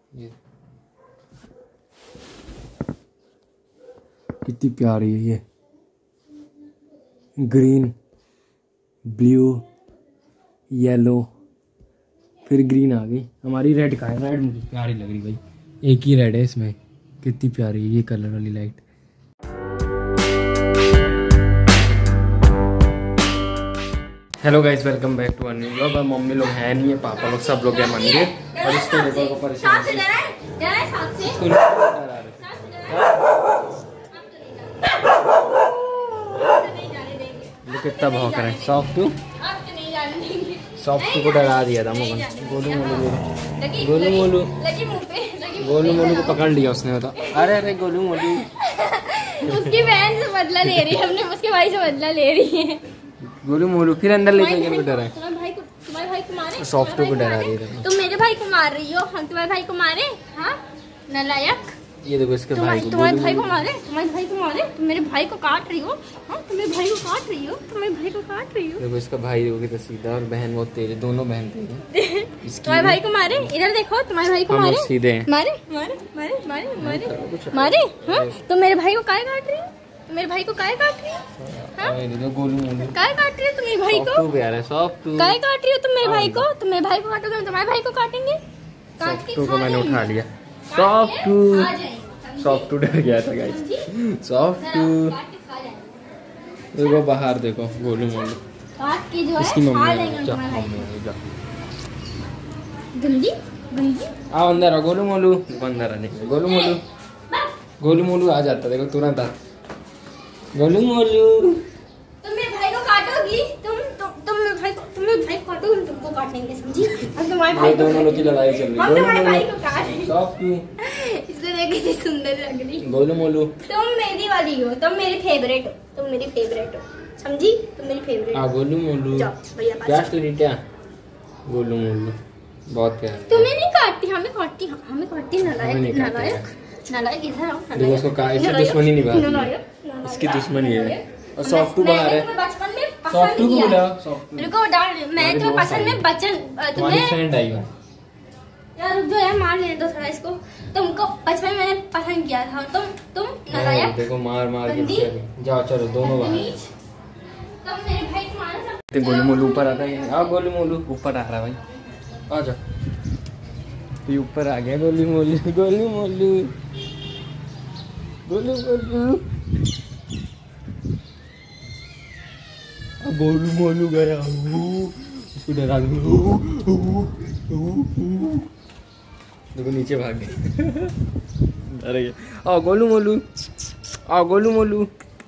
ये कितनी प्यारी है ये, ग्रीन, ब्लू, येलो, फिर ग्रीन आ गई। हमारी रेड का है, रेड मुझे प्यारी लग रही भाई, एक ही रेड है इसमें, कितनी प्यारी है ये कलर वाली light. Hello guys, welcome back to a new vlog. अब मम्मी लोग हैं नहीं है, पापा लोग सब लोग हैं मंदिर, और इसको देखो परेशान कितना भौंक रहे हैं। सॉफ्ट को डरा दिया था मोगन। गोलू मोलू को पकड़ लिया उसने, बता। अरे गोलू मोलू उसकी बहन से बदला ले रही है, अपने उसके भाई से बदला ले रही है। गोलू मोलू फिर अंदर ले जाएंगे, को डरा है। तुम्हारे भाई को मारे, सॉफ्ट को डरा रही है। तुम मेरे भाई को मार रही हो, हम तुम्हारे भाई को मारे? हाँ नालायक, ये देखो इसके भाई को, तुम्हारे भाई को मारे, तुम्हारे भाई को मारे, तुम मेरे भाई को काट रही हो। हाँ तुम मेरे भाई को काट रही हो, तुम मेरे भाई को काट रही हो। देखो इसका भाई होगी तो सीधा, और बहन बहुत तेज है, दोनों बहन तेज है। तुम्हारे भाई को मारे, इधर देखो, तुम्हारे भाई को मारे, सीधे मारे मारे मारे मारे मारे मारे। हाँ तुम मेरे भाई को काय काट रही हो, तुम मेरे भाई को काय काट रही हो? गोलू मोलू काय काट रही हो तुम मेरे भाई को? काय काट रही हो तुम मेरे भाई को? तुम मेरे भाई को काटोगे, हम तुम्हारे भाई को काटेंगे। सॉफ्टू को मैंने उठा लिया। सॉफ्टू डर गया था गाइस। सॉफ्टू देखो बाहर, देखो गोलू मोलू इसकी मम्मी जा गंदी गंदी। आओ अंदर आओ, गोलू मोलू अंदर आने। गोलू मोलू आ जाता, देखो तुरंत आ। गोलू मोलू तुम मेरे भाई को काटोगी, तुम मेरे भाई को काटोगे, तुमको काटेंगे, समझी? अब तुम्हारे भाई दोनों लोग की लड़ाई चल रही है। तुम्हारे भाई को काट, सॉफ्टू इससे देख कितनी सुंदर लग रही। गोलू मोलू तुम मेरी वाली हो, तुम मेरी फेवरेट हो, तुम मेरी फेवरेट हो, समझी? तुम मेरी फेवरेट हो। गोलू मोलू क्या स्टोरी क्या? गोलू मोलू बहुत प्यार। तुम्हें नहीं काटती, हमें काटती नालायक नालायक। इधर आओ, देखो उसको इससे दुश्मनी निभा रही है, इसकी दुश्मनी है। और सॉफ्टू बाहर है, बचपन में सॉफ्टू को बुलाओ। रुको मैं तो पसंद में बचन तुम्हें फ्रेंड आई है यार, रुक जाओ यार, मार लेने दो थोड़ा इसको। तुमको बचपन में मैंने पसंद किया था, तुम नालायक। देखो मार के जाओ, चलो दोनों बाहर। तुम मेरे भाई को मारो। गोलू मोलू ऊपर आता है। आओ गोलू मोलू ऊपर आ रहा है भाई, आ जाओ। ये ऊपर आ गया गोलू मोलू। गोलू मोलू गोलू मोलू गोलू मोलू गया, उसको डरा दो। देखो नीचे भाग गए। अरे आओ गोलू मोलू, आओ गोलू मोलू।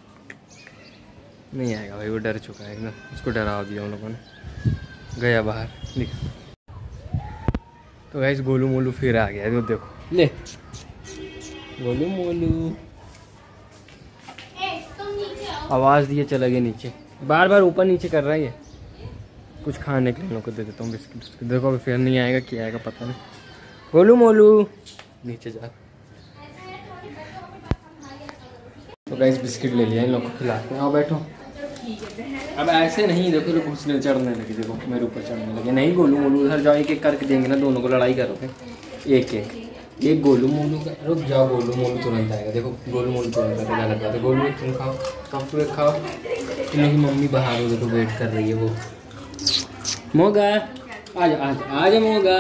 नहीं आएगा भाई, वो डर चुका है एकदम, उसको डरा दिया उन लोगों ने, गया बाहर। देखो तो गाइस गोलू मोलू फिर आ गया, तो देखो ले गोलू मोलू आवाज़ दिए चला गया नीचे, बार बार ऊपर नीचे कर रहा है। कुछ खाने के लिए लोग को दे देता हूँ, बिस्किट। देखो अभी फिर नहीं आएगा, क्या आएगा पता नहीं। गोलू मोलू नीचे जा। तो गाइस बिस्किट ले लिया, इन लोग को खिलाते हैं। आओ बैठो। अब ऐसे नहीं, देखो लोग घुसने चढ़ने लगे, देखो मेरे ऊपर चढ़ने लगे। नहीं गोलू मोलू उधर जाओ, एक एक करके देंगे ना, दोनों को लड़ाई करोगे। एक गोलू मोलू का, रुक जाओ। गोलू मोलू तुरंत आएगा, देखो गोलू मोलू तुरंत आएगा, गलत बात है। गोलू तुम खाओ, सॉफ्टवेयर खाओ। इन लोग की मम्मी बाहर हो, देखो वेट कर रही है वो। मोगा आजा मोगा,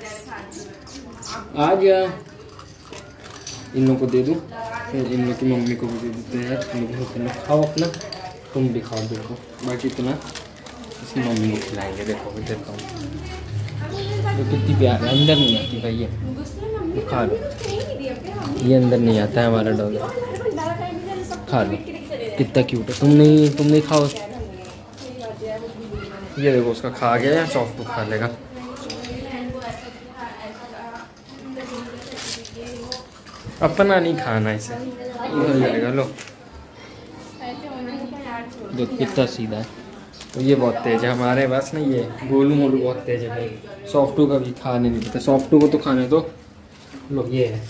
आजा। इन लोग को दे दूँ, फिर इन लोग की मम्मी को भी दे देते हैं। तुम लोग खाओ अपना, तुम भी खाओ। देखो बाकी इतना इसकी मम्मी को खिलाएंगे। देखो भी देता हूँ, तो कितनी प्यार है। अंदर नहीं आती भाई, ये खा लो। ये अंदर नहीं आता है हमारा डॉग, खा लो। कितना क्यूट है। तुम नहीं खाओ। ये देखो उसका खा गया, सॉफ्ट खा लेगा। अपना नहीं खाना इसे, हो जाएगा। लो देखो कितना सीधा है। तो ये बहुत तेज है हमारे पास ना, ये गोलू मोलू बहुत तेज है भाई। सॉफ्टू का भी खाने नहीं देता, सॉफ्टू को तो खाने दो। लो ये है,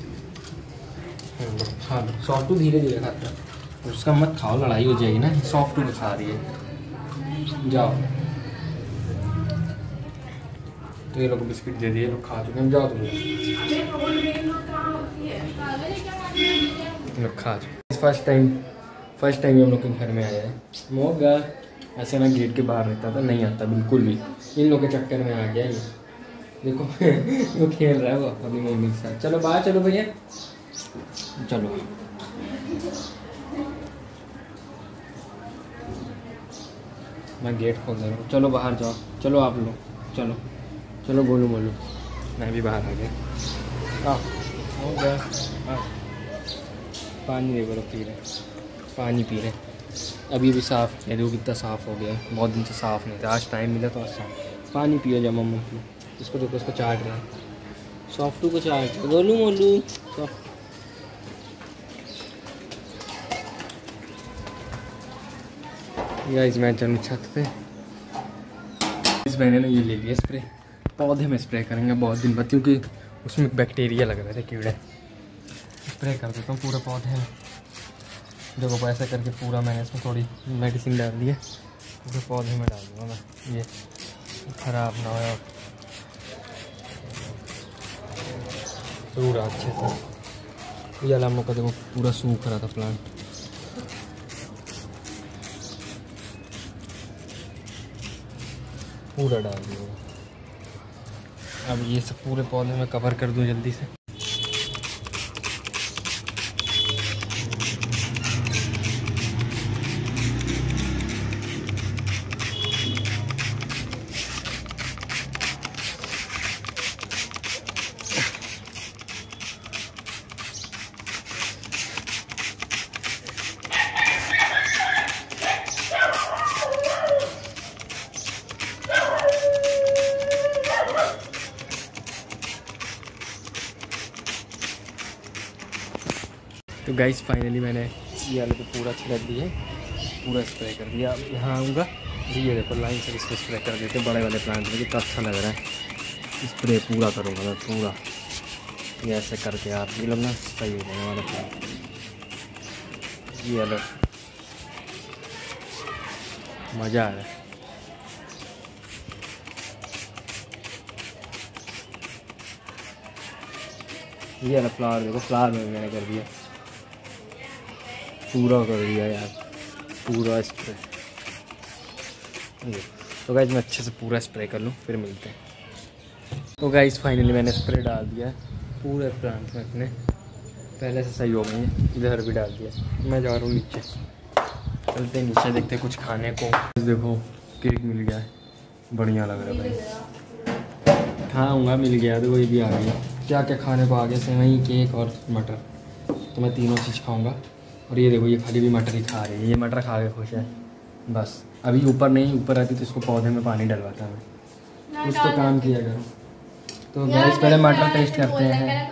खा लो। सॉफ्टू धीरे धीरे खाता है, उसका मत खाओ, लड़ाई हो जाएगी ना। सॉफ्टू को खा रही है, जाओ। तो ये लोग बिस्किट दे दिए, लोग खा चुके हैं। जाओ तुम लोग खा चुके। फर्स्ट टाइम हम लोग के घर में आया है मोगा। ऐसे मैं गेट के बाहर रहता था, नहीं आता बिल्कुल भी। इन लोग के चक्कर में आ गया ये। देखो वो खेल रहा है वो अपनी मम्मी के साथ। चलो बाहर चलो भैया, चलो। मैं गेट खोल दे रहा हूँ, चलो बाहर जाओ। चलो आप लोग, चलो चलो बोलो बोलो। मैं भी बाहर आ गया। हो गया। पानी दे बोलो, पी रहे पानी पी रहे। अभी भी साफ़ है, देखो कितना साफ़ हो गया। बहुत दिन से साफ़ नहीं था, आज टाइम मिला तो आज साफ पानी पियो। जब मम्मा की इसको देखो, इसको चाट रहा है। सॉफ्टू को चाट, गोलू मोलू सॉफ्ट। गाइस मैं चलूँ छत पे। इस महीने ने ये ले लिया स्प्रे, पौधे में स्प्रे करेंगे बहुत दिन बाद, क्योंकि उसमें बैक्टीरिया लग रहे थे, कीड़े। स्प्रे कर देता हूँ पूरे पौधे में। देखो ऐसा करके पूरा मैंने इसमें थोड़ी मेडिसिन डाल दी है, पूरे पौधे में डाल दूँगा मैं, ये ख़राब ना हो पूरा अच्छे से। ये हम लोग का देखो पूरा सूख रहा था प्लांट। पूरा डाल दिया। अब ये सब पूरे पौधे में कवर कर दूँ जल्दी से। तो गाइस फाइनली मैंने ये वाले पे पूरा छिड़क दिया, पूरा स्प्रे कर दिया। अब यहाँ आऊँगा, ये देखो लाइन से इसको स्प्रे कर देते बड़े वाले प्लांट में। कितना अच्छा लग रहा है। स्प्रे पूरा करूँगा मैं पूरा, ये ऐसे करके आप ये लोग ना सही हो जाने वाला प्लांट। ये अलग मज़ा आ रहा है। ये वाला फ्लावर देखो, फ्लावर में मैंने कर दिया, पूरा कर दिया यार, पूरा स्प्रे। तो गाइस मैं अच्छे से पूरा स्प्रे कर लूँ, फिर मिलते हैं। तो गाइस फाइनली मैंने स्प्रे डाल दिया पूरे प्लांट में अपने, पहले से सही हो गई है। इधर भी डाल दिया। मैं जा रहा हूँ नीचे, चलते नीचे देखते कुछ खाने को। देखो केक मिल गया है, बढ़िया लग रहा है भाई। खाऊँगा, मिल गया। देखो ये भी आ गया। क्या क्या खाने को आ गया, सेवई, केक और मटर। तो मैं तीनों चीज़ खाऊँगा। और ये देखो ये खाली भी मटर ही खा रही है, ये मटर खा के खुश है बस। अभी ऊपर नहीं, ऊपर आती तो इसको पौधे में पानी डलवाता मैं, कुछ तो काम किया करो। तो गैस पहले मटर टेस्ट करते हैं।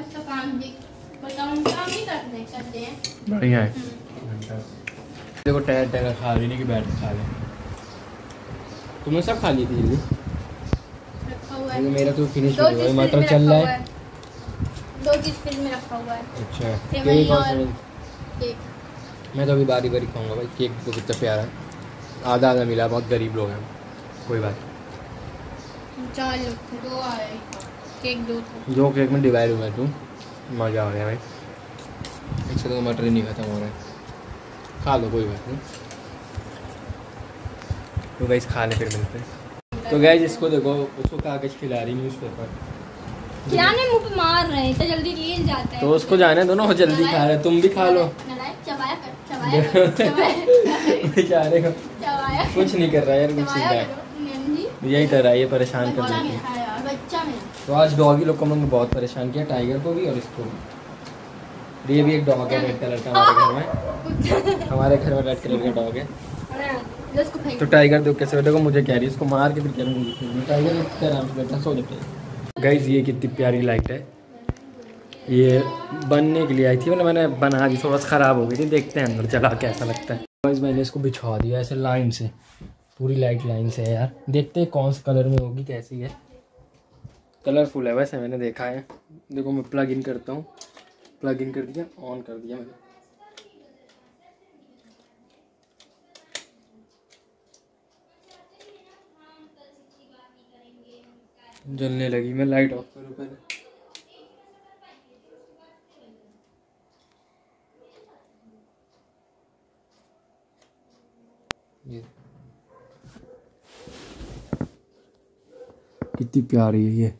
बढ़िया है। देखो टैर टैर खा रही नहीं कि बैठ खा ले। तुमने सब खा ली थी जल्दी, मेरा तो फिनिश हो गया। मटर चल रहा है, 2 चीज़ फ्रिज में रखा हुआ है। अच्छा केक और केक। मैं तो अभी बारी बारी खाऊंगा भाई। केक तो कितना प्यारा है, आधा आधा मिला। बहुत गरीब लोग हैं, कोई बात। 4 लोग थे, 2 आए, केक 2 थे। 2 केक में डिवाइड हुआ तू, मज़ा आ गया भाई। एक से तो मटर ही नहीं खत्म हो रहा है। खा लो कोई बात नहीं। तो गाइस खाने फिर मिलते हैं। तो गाइस इसको देखो, उसको कागज खिला रही न्यूज़पेपर, खिलाने मुंह पे मार रहे हैं, तो जल्दी लील जाता है। तो उसको जाने दो ना, वो जल्दी खा रहे। तुम भी खा लो। चबाया कर, चबाया बेचारे को चबाया कुछ नहीं कर रहा यार, कुछ नहीं। यही तरह ये परेशान कर देती है बच्चा में। तो आज डॉगी लोग को हम लोग ने बहुत परेशान किया, टाइगर को भी और इसको भी। ये भी एक डॉग है रेड कलर का हमारे घर में। हमारे घर में रेड कलर का डॉग है। तो टाइगर देखो कैसे, देखो मुझे कह रही है इसको मार के फिर कह रही है। टाइगर इतना आराम से बैठा, सो जाता है। गाइस ये कितनी प्यारी लाइट है, ये बनने के लिए आई थी, मैंने बना दी, थोड़ा सा ख़राब हो गई थी। देखते हैं अंदर चला कैसा लगता है। गाइस मैंने इसको बिछा दिया ऐसे लाइन से, पूरी लाइट लाइन से है यार। देखते हैं कौन से कलर में होगी, कैसी है। कलरफुल है वैसे, मैंने देखा है। देखो मैं प्लग इन करता हूँ, प्लग इन कर दिया, ऑन कर दिया मैंने। जलने लगी। मैं लाइट ऑफ करूँ पहले। ये कितनी प्यारी है ये,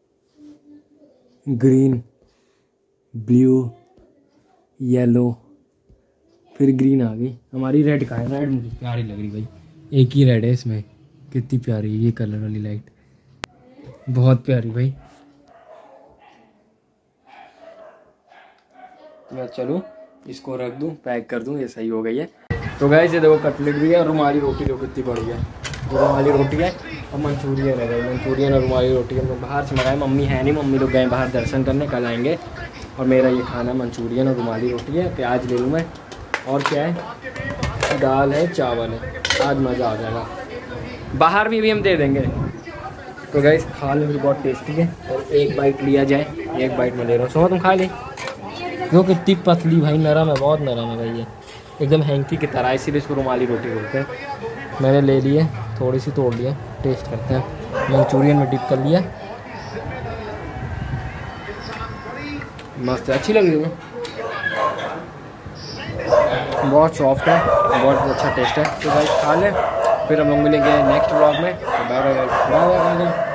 ग्रीन, ब्लू, येलो, फिर ग्रीन आ गई। हमारी रेड कहाँ है? रेड मुझे प्यारी लग रही भाई, एक ही रेड है इसमें। कितनी प्यारी है ये कलर वाली लाइट, बहुत प्यारी भाई। मैं चलूँ इसको रख दूँ, पैक कर दूँ, ये सही हो गई है। तो गाइस ये देखो कटलेट भी है और रुमाली रोटी देखो कितनी बड़ी है। तो रुमाली रोटी है और मंचूरियन है भाई, मंचूरियन और रुमाली रोटी हम लोग बाहर से मंगाए। मम्मी है नहीं, मम्मी लोग गए बाहर दर्शन करने, कल आएंगे। और मेरा ये खाना मंचूरियन और रुमाली रोटी है। प्याज ले लूँ मैं, और क्या है, दाल है, चावल है। आज मज़ा आ जाएगा। बाहर भी हम दे देंगे। तो गाइस खाने में बहुत टेस्टी है। और एक बाइट लिया जाए, एक बाइट में ले रहा हूँ। सुनो तुम खा ले। जो कितनी पतली भाई, नरम है, बहुत नरम है भाई, ये एकदम हैंकी की तरह, इसीलिए इसको रुमाली रोटी बोलते हैं। मैंने ले लिए, थोड़ी सी तोड़ लिया, टेस्ट करते हैं। मंचूरियन में डिप कर लिया, मस्त है, अच्छी लग रही है, बहुत सॉफ्ट है, बहुत अच्छा टेस्ट है। तो भाई खा लें, फिर हम लोग मिलेंगे नेक्स्ट व्लॉग में। Bye bye.